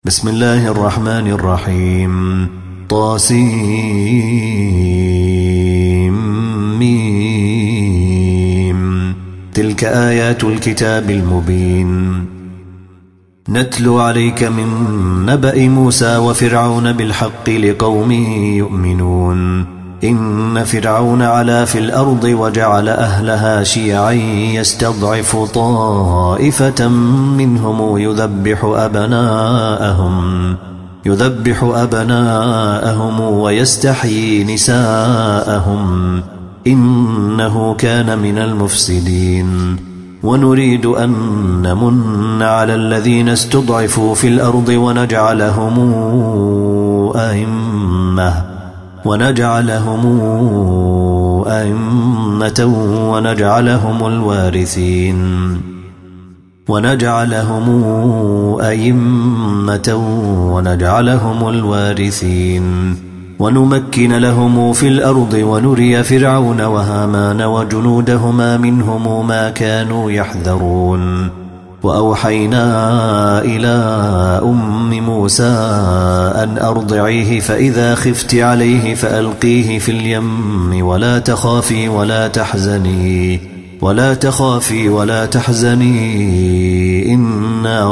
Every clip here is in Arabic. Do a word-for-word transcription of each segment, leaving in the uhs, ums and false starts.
بسم الله الرحمن الرحيم. طاسيم. تلك آيات الكتاب المبين. نتلو عليك من نبأ موسى وفرعون بالحق لقوم يؤمنون. إن فرعون علا في الأرض وجعل أهلها شيعا يستضعف طائفة منهم يذبح أبناءهم يذبح أبناءهم ويستحيي نساءهم إنه كان من المفسدين. ونريد أن نمن على الذين استضعفوا في الأرض ونجعلهم أئمة ونجعلهم أئمة ونجعلهم الوارثين ونجعلهم أئمة ونجعلهم الوارثين ونمكن لهم في الأرض ونري فرعون وهامان وجنودهما منهم ما كانوا يحذرون. وأوحينا إلى أم موسى أن أرضعيه فإذا خفت عليه فألقيه في اليم ولا تخافي ولا تحزني ولا تخافي ولا تحزني إنا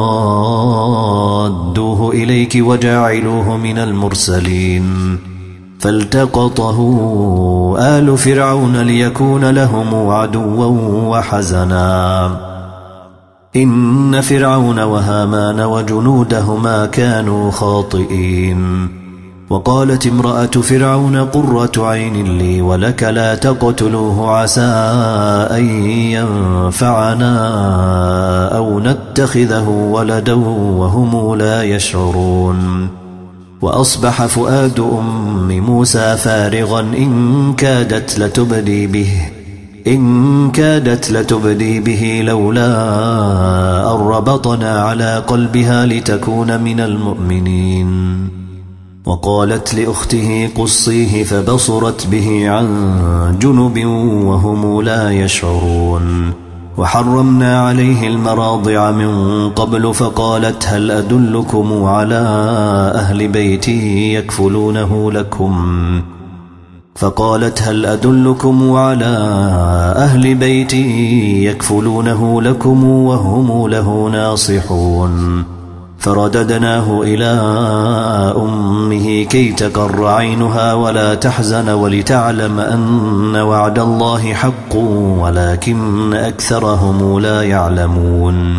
رادوه إليك وجاعلوه من المرسلين. فالتقطه آل فرعون ليكون لهم عدوا وحزنا إن فرعون وهامان وجنودهما كانوا خاطئين. وقالت امرأة فرعون قرة عين لي ولك لا تقتلوه عسى أن ينفعنا أو نتخذه ولدا وهم لا يشعرون. وأصبح فؤاد أم موسى فارغا إن كادت لتبدي به إن كادت لتبدي به لولا أن ربطنا على قلبها لتكون من المؤمنين. وقالت لأخته قصيه فبصرت به عن جنب وهم لا يشعرون. وحرمنا عليه المراضع من قبل فقالت هل أدلكم على أهل بيتي يكفلونه لكم فقالت هل أدلكم على أهل بيتي يكفلونه لكم وهم له ناصحون. فرددناه إلى أمه كي تقر عينها ولا تحزن ولتعلم أن وعد الله حق ولكن أكثرهم لا يعلمون.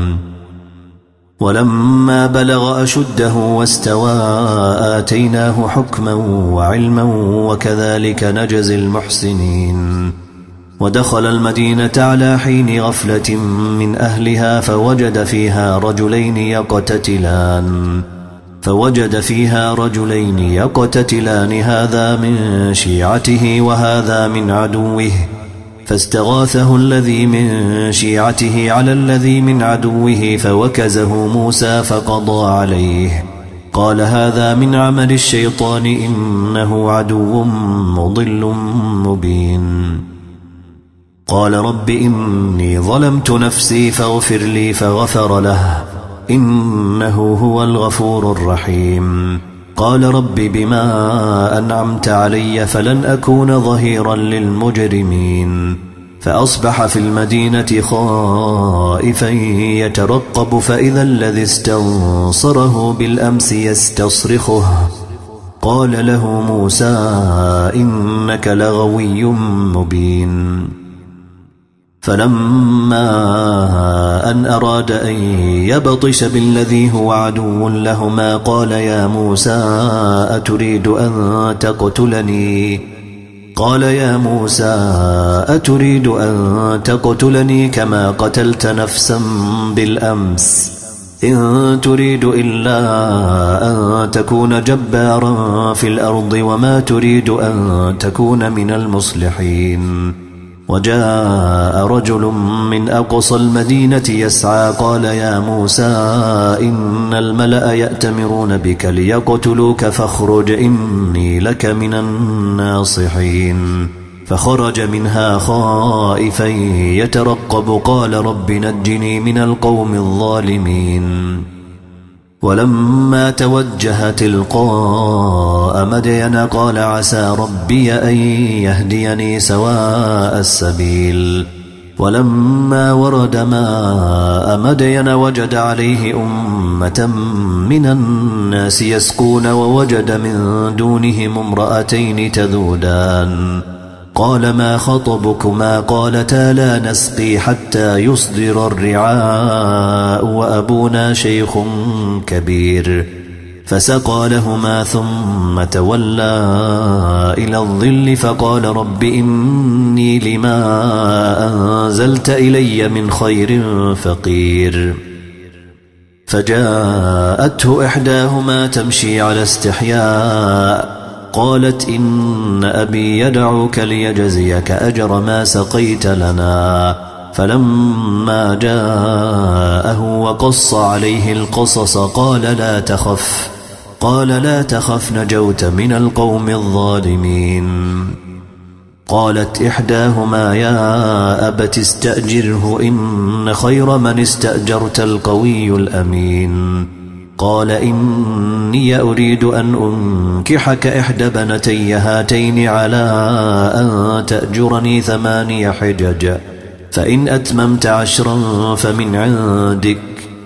ولما بلغ أشده واستوى آتيناه حكما وعلما وكذلك نجزي المحسنين. ودخل المدينة على حين غفلة من أهلها فوجد فيها رجلين يقتتلان فوجد فيها رجلين يقتتلان هذا من شيعته وهذا من عدوه فاستغاثه الذي من شيعته على الذي من عدوه فوكزه موسى فقضى عليه. قال هذا من عمل الشيطان إنه عدو مضل مبين. قال رب إني ظلمت نفسي فاغفر لي فغفر له إنه هو الغفور الرحيم. قال رب بما أنعمت علي فلن أكون ظهيرا للمجرمين. فأصبح في المدينة خائفا يترقب فإذا الذي استنصره بالأمس يستصرخه. قال له موسى إنك لغوي مبين. فلما أن أراد أن يبطش بالذي هو عدو لهما قال يا موسى أتريد أن تقتلني قال يا موسى أتريد أن تقتلني كما قتلت نفسا بالأمس إن تريد إلا أن تكون جبارا في الأرض وما تريد أن تكون من المصلحين. وجاء رجل من أقصى المدينة يسعى قال يا موسى إن الملأ يأتمرون بك ليقتلوك فاخرج إني لك من الناصحين. فخرج منها خائفا يترقب قال رب نجني من القوم الظالمين. ولما توجه تلقاء مدين قال عسى ربي أن يهديني سواء السبيل. ولما ورد ماء مدين وجد عليه أمة من الناس يسقون ووجد من دونهم امرأتين تذودان قال ما خطبكما قالتا لا نسقي حتى يصدر الرعاء وأبونا شيخ كبير فسقى لهما ثم تولى إلى الظل فقال رب إني لما أنزلت إلي من خير فقير. فجاءته إحداهما تمشي على استحياء قالت إن أبي يدعوك ليجزيك أجر ما سقيت لنا. فلما جاءه وقص عليه القصص قال لا تخف قال لا تخف نجوت من القوم الظالمين. قالت إحداهما يا أبت استأجره إن خير من استأجرت القوي الأمين. قال إني أريد أن أنكحك إحدى بنتي هاتين على أن تأجرني ثماني حجج فإن أتممت عشرا فمن عندك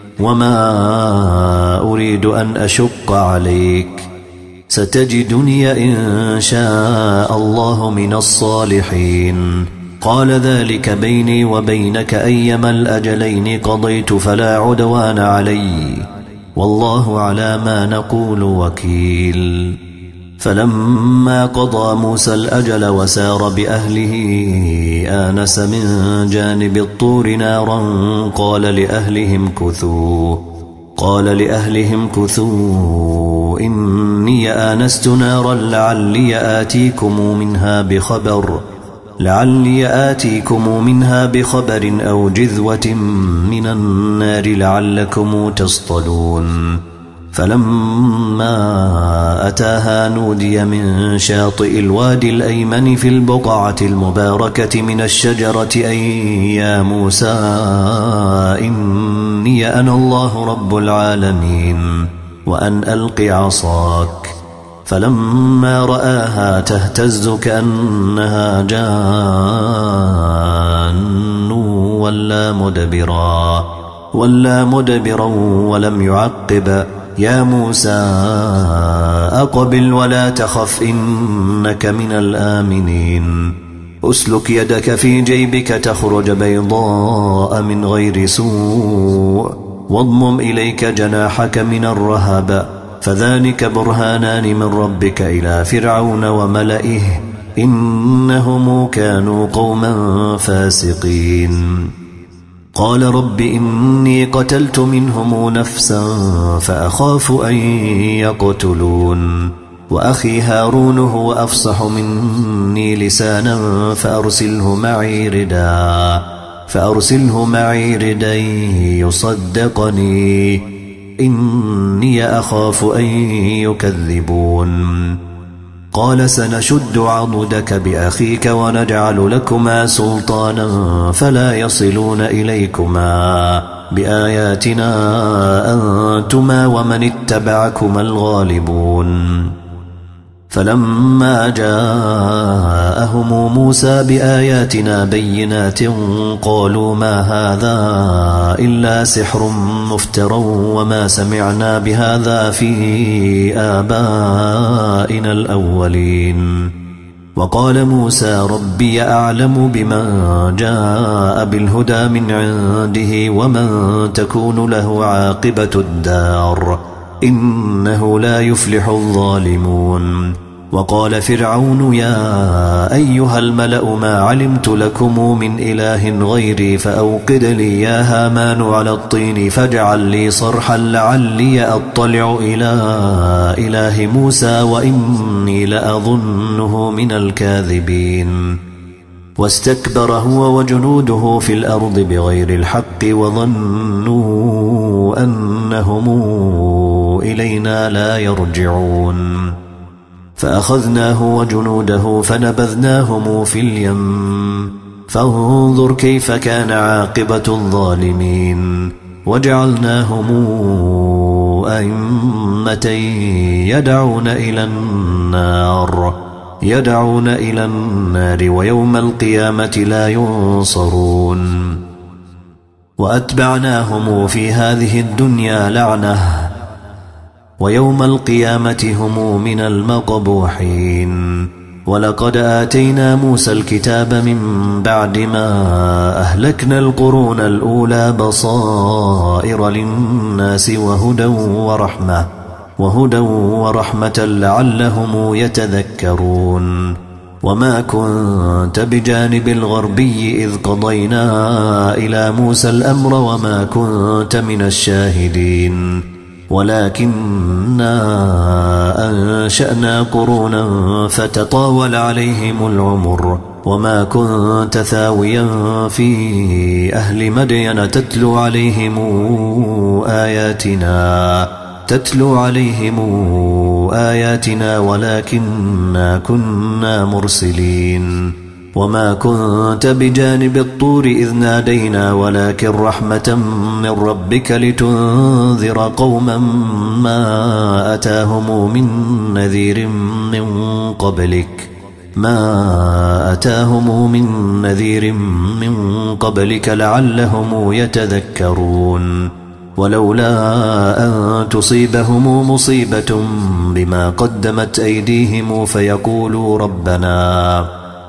وما أريد أن أشق عليك ستجدني إن شاء الله من الصالحين. قال ذلك بيني وبينك أيما الأجلين قضيت فلا عدوان علي والله على ما نقول وكيل. فلما قضى موسى الأجل وسار بأهله آنس من جانب الطور نارا قال لأهلهم كثوا قال لأهلهم كثوا إني آنست نارا لعلي آتيكم منها بخبر لعلي آتيكم منها بخبر أو جذوة من النار لعلكم تصطلون. فلما أتاها نودي من شاطئ الوادي الأيمن في البقعة المباركة من الشجرة أن يا موسى إني أنا الله رب العالمين وأن ألق عصاك. فلما رآها تهتز كأنها جان ولا مدبرا ولا مدبرا ولم يعقب يا موسى أقبل ولا تخف إنك من الآمنين. أسلك يدك في جيبك تخرج بيضاء من غير سوء واضمم إليك جناحك من الرهب فذلك برهانان من ربك إلى فرعون وملئه إنهم كانوا قوما فاسقين. قال رب إني قتلت منهم نفسا فأخاف أن يقتلون وأخي هارون هو أفصح مني لسانا فأرسله معي ردا فأرسله معي ردا يصدقني إني أخاف أن يكذبون. قال سنشد عضدك بأخيك ونجعل لكما سلطانا فلا يصلون إليكما بآياتنا أنتما ومن اتبعكما الغالبون. فلما جاءهم موسى بآياتنا بينات قالوا ما هذا إلا سحر مفترى وما سمعنا بهذا في آبائنا الأولين. وقال موسى ربي أعلم بمن جاء بالهدى من عنده ومن تكون له عاقبة الدار إنه لا يفلح الظالمون. وقال فرعون يا أيها الملأ ما علمت لكم من إله غيري فأوقد لي يا هامان على الطين فاجعل لي صرحا لعلي أطلع إلى إله موسى وإني لأظنه من الكاذبين. واستكبر هو وجنوده في الأرض بغير الحق وظنوا أنهم إلينا لا يرجعون. فأخذناه وجنوده فنبذناهم في اليم فانظر كيف كان عاقبة الظالمين. وجعلناهم أئمة يدعون إلى النار يدعون إلى النار ويوم القيامة لا ينصرون وأتبعناهم في هذه الدنيا لعنة ويوم القيامة هم من المقبوحين ولقد آتينا موسى الكتاب من بعد ما أهلكنا القرون الأولى بصائر للناس وهدى ورحمة وهدى ورحمة لعلهم يتذكرون وما كنت بجانب الغربي إذ قضينا إلى موسى الأمر وما كنت من الشاهدين ولكننا أنشأنا قرونا فتطاول عليهم العمر وما كنت ثاويا في أهل مدين تتلو عليهم آياتنا تتلو عليهم آياتنا ولكننا كنا مرسلين وما كنت بجانب الطور إذ نادينا ولكن رحمة من ربك لتنذر قوما ما أتاهم من نذير من قبلك ما أتاهم من نذير من قبلك لعلهم يتذكرون ولولا أن تصيبهم مصيبة بما قدمت أيديهم فيقولوا ربنا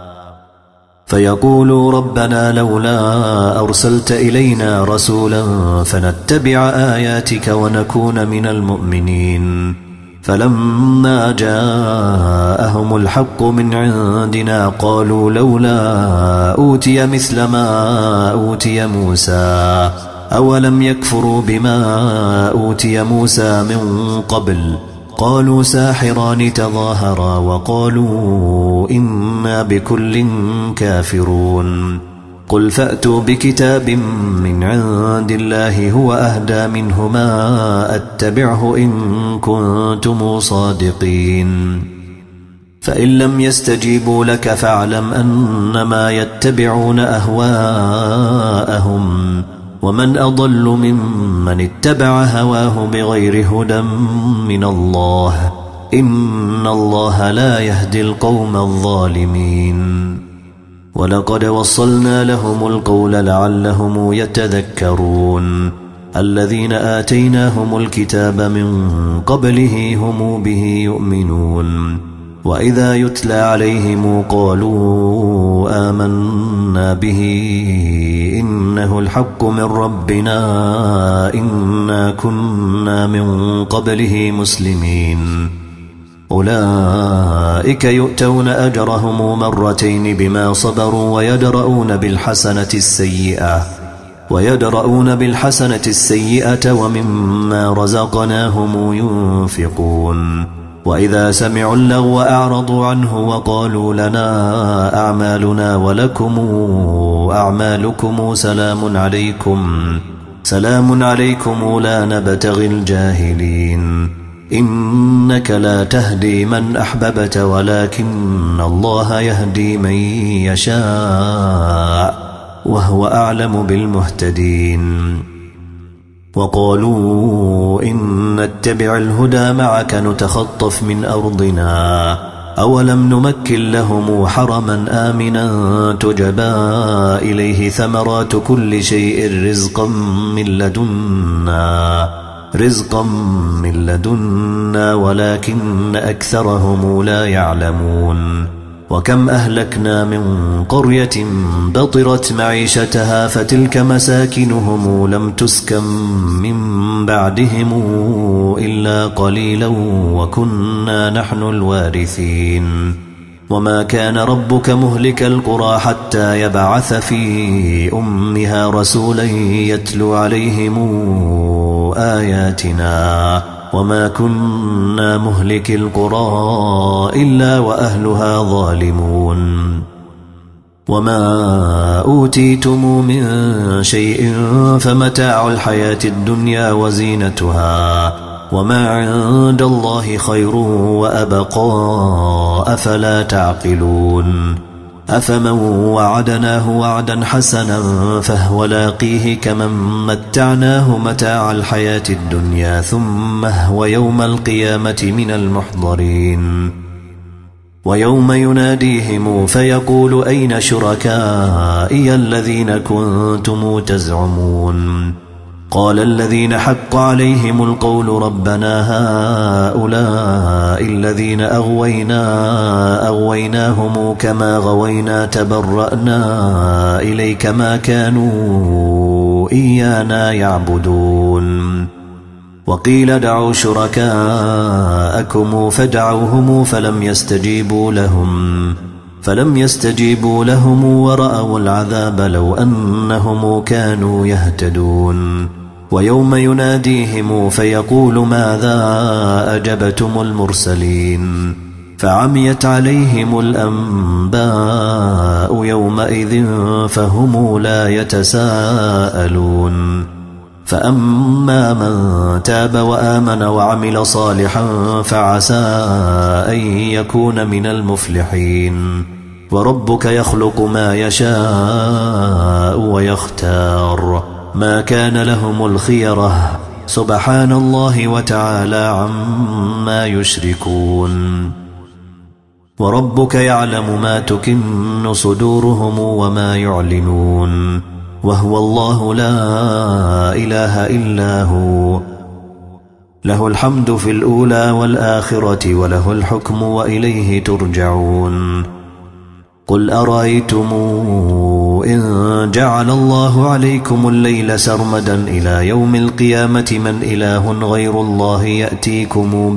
فيقولوا ربنا لولا أرسلت إلينا رسولا فنتبع آياتك ونكون من المؤمنين فلما جاءهم الحق من عندنا قالوا لولا أوتي مثل ما أوتي موسى أولم يكفروا بما أوتي موسى من قبل قالوا ساحران تظاهرا وقالوا إنا بكل كافرون قل فأتوا بكتاب من عند الله هو أهدى منهما أتبعه إن كنتم صادقين فإن لم يستجيبوا لك فاعلم أنما يتبعون أهواءهم ومن أضل ممن اتبع هواه بغير هدى من الله إن الله لا يهدي القوم الظالمين ولقد وصلنا لهم القول لعلهم يتذكرون الذين آتيناهم الكتاب من قبله هم به يؤمنون وإذا يتلى عليهم قالوا آمنا به إنه الحق من ربنا إنا كنا من قبله مسلمين أولئك يؤتون أجرهم مرتين بما صبروا ويدرؤون بالحسنة السيئة ويدرؤون بالحسنة السيئة ومما رزقناهم ينفقون وإذا سمعوا اللغو أعرضوا عنه وقالوا لنا أعمالنا ولكم أعمالكم سلام عليكم سلام عليكم لا نبتغي الجاهلين إنك لا تهدي من أحببت ولكن الله يهدي من يشاء وهو أعلم بالمهتدين وقالوا إن نتبع الهدى معك نتخطف من أرضنا أولم نمكن لهم حرما آمنا تجبى إليه ثمرات كل شيء رزقا من لدنا رزقا من لدنا ولكن أكثرهم لا يعلمون وكم أهلكنا من قرية بطرت معيشتها فتلك مساكنهم لم تسكن من بعدهم إلا قليلا وكنا نحن الوارثين وما كان ربك مهلك القرى حتى يبعث في أمها رسولا يتلو عليهم آياتنا وما كنا مهلك القرى إلا وأهلها ظالمون وما أوتيتم من شيء فمتاع الحياة الدنيا وزينتها وما عند الله خير وأبقى أفلا تعقلون أفمن وعدناه وعدا حسنا فهو لاقيه كمن متعناه متاع الحياة الدنيا ثم هو يوم القيامة من المحضرين ويوم يناديهم فيقول أين شركائي الذين كنتم تزعمون قال الذين حق عليهم القول ربنا هؤلاء الذين أغوينا أغويناهم كما غوينا تبرأنا إليك ما كانوا إيانا يعبدون وقيل دعوا شركاءكم فدعوهم فلم يستجيبوا لهم فلم يستجيبوا لهم ورأوا العذاب لو أنهم كانوا يهتدون ويوم يناديهم فيقول ماذا أجبتم المرسلين فعميت عليهم الأنباء يومئذ فهم لا يتساءلون فأما من تاب وآمن وعمل صالحا فعسى أن يكون من المفلحين وربك يخلق ما يشاء ويختار ما كان لهم الخيرة سبحان الله وتعالى عما يشركون وربك يعلم ما تكن صدورهم وما يعلنون وهو الله لا إله إلا هو له الحمد في الأولى والآخرة وله الحكم وإليه ترجعون قل أرأيتم إن جعل الله عليكم الليل سرمدا إلى يوم القيامة من إله غير الله يأتيكم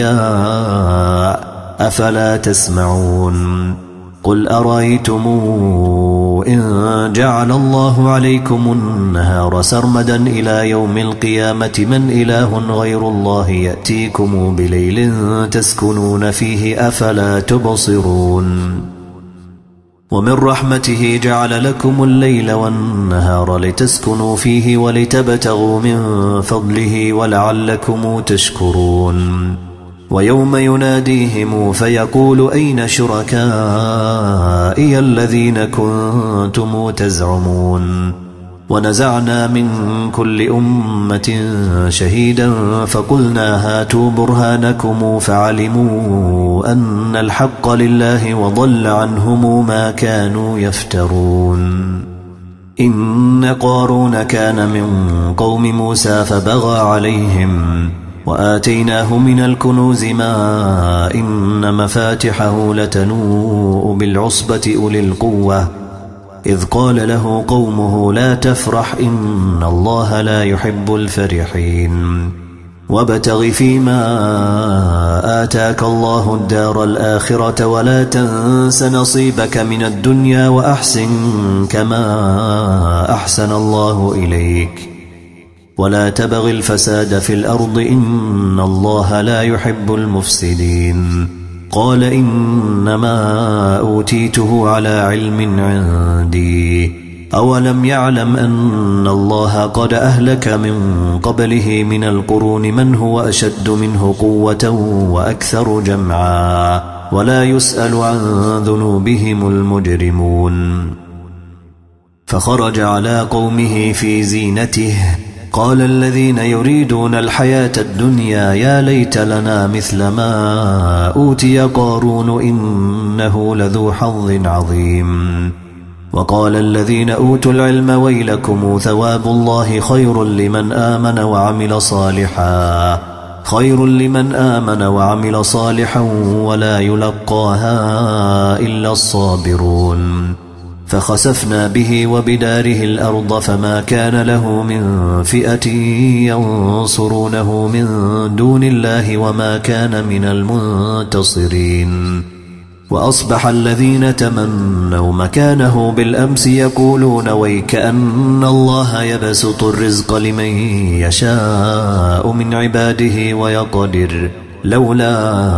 بضياء أفلا تسمعون قل أرأيتم إن جعل الله عليكم النهار سرمدا إلى يوم القيامة من إله غير الله يأتيكم بليل تسكنون فيه أفلا تبصرون ومن رحمته جعل لكم الليل والنهار لتسكنوا فيه ولتبتغوا من فضله ولعلكم تشكرون ويوم يناديهم فيقول أين شركائي الذين كنتم تزعمون ونزعنا من كل أمة شهيدا فقلنا هاتوا برهانكم فعلموا أن الحق لله وضل عنهم ما كانوا يفترون إن قارون كان من قوم موسى فبغى عليهم وآتيناه من الكنوز ما إن مفاتحه لتنوء بالعصبة أولي القوة إذ قال له قومه لا تفرح إن الله لا يحب الفرحين وابتغ فيما آتاك الله الدار الآخرة ولا تنس نصيبك من الدنيا وأحسن كما أحسن الله إليك ولا تبغ الفساد في الأرض إن الله لا يحب المفسدين قال إنما أوتيته على علم عندي أولم يعلم أن الله قد أهلك من قبله من القرون من هو أشد منه قوة وأكثر جمعا ولا يسأل عن ذنوبهم المجرمون فخرج على قومه في زينته قال الذين يريدون الحياة الدنيا يا ليت لنا مثل ما أوتي قارون إنه لذو حظ عظيم وقال الذين أوتوا العلم ويلكم ثواب الله خير لمن آمن وعمل صالحا خير لمن آمن وعمل صالحا ولا يلقاها إلا الصابرون فخسفنا به وبداره الأرض فما كان له من فئة ينصرونه من دون الله وما كان من المنتصرين وأصبح الذين تمنوا مكانه بالأمس يقولون ويكأن الله يبسط الرزق لمن يشاء من عباده ويقدر لولا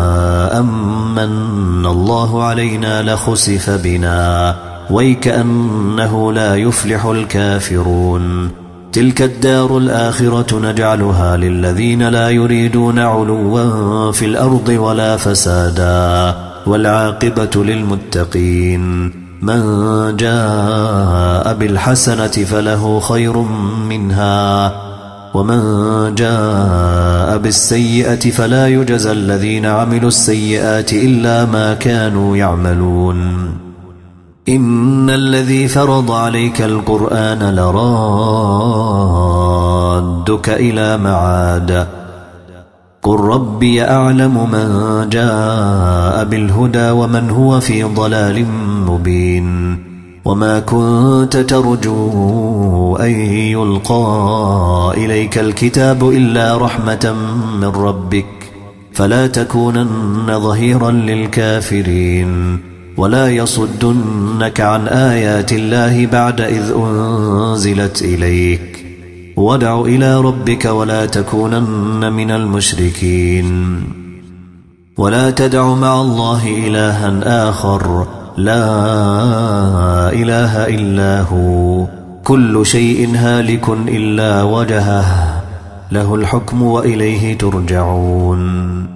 أمن الله علينا لخسف بنا ويكأنه لا يفلح الكافرون تلك الدار الآخرة نجعلها للذين لا يريدون علوا في الأرض ولا فسادا والعاقبة للمتقين من جاء بالحسنة فله خير منها ومن جاء بالسيئة فلا يجزى الذين عملوا السيئات إلا ما كانوا يعملون إن الذي فرض عليك القرآن لرادك إلى معاد قل ربي أعلم من جاء بالهدى ومن هو في ضلال مبين وما كنت ترجو أن يلقى إليك الكتاب إلا رحمة من ربك فلا تكونن ظهيرا للكافرين ولا يصدنك عن آيات الله بعد إذ أنزلت إليك وادع إلى ربك ولا تكونن من المشركين ولا تدع مع الله إلها آخر لا إله إلا هو كل شيء هالك إلا وجهه له الحكم وإليه ترجعون